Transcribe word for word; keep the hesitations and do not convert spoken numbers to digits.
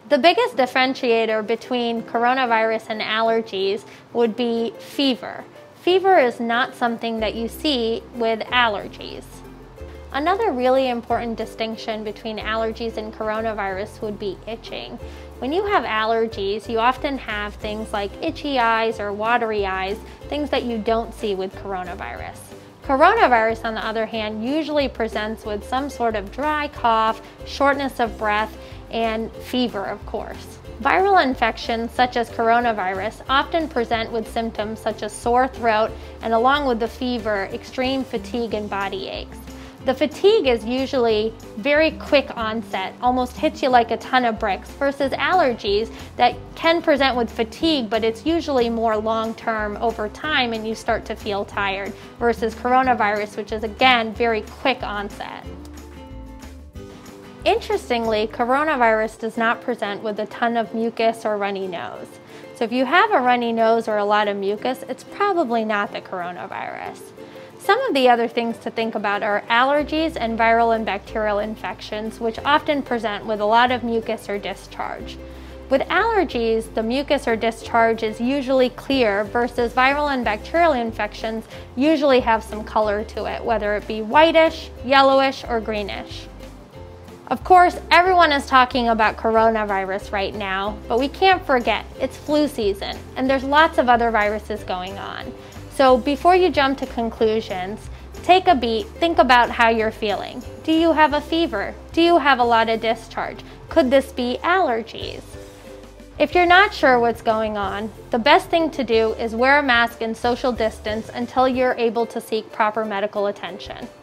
The biggest differentiator between coronavirus and allergies would be fever. Fever is not something that you see with allergies. Another really important distinction between allergies and coronavirus would be itching. When you have allergies, you often have things like itchy eyes or watery eyes, things that you don't see with coronavirus. Coronavirus, on the other hand, usually presents with some sort of dry cough, shortness of breath, and fever, of course. Viral infections such as coronavirus often present with symptoms such as sore throat and, along with the fever, extreme fatigue and body aches. The fatigue is usually very quick onset, almost hits you like a ton of bricks, versus allergies that can present with fatigue, but it's usually more long-term over time and you start to feel tired, versus coronavirus, which is again very quick onset. Interestingly, coronavirus does not present with a ton of mucus or runny nose. So if you have a runny nose or a lot of mucus, it's probably not the coronavirus. Some of the other things to think about are allergies and viral and bacterial infections, which often present with a lot of mucus or discharge. With allergies, the mucus or discharge is usually clear, versus viral and bacterial infections usually have some color to it, whether it be whitish, yellowish, or greenish. Of course, everyone is talking about coronavirus right now, but we can't forget it's flu season and there's lots of other viruses going on. So before you jump to conclusions, take a beat, think about how you're feeling. Do you have a fever? Do you have a lot of discharge? Could this be allergies? If you're not sure what's going on, the best thing to do is wear a mask and social distance until you're able to seek proper medical attention.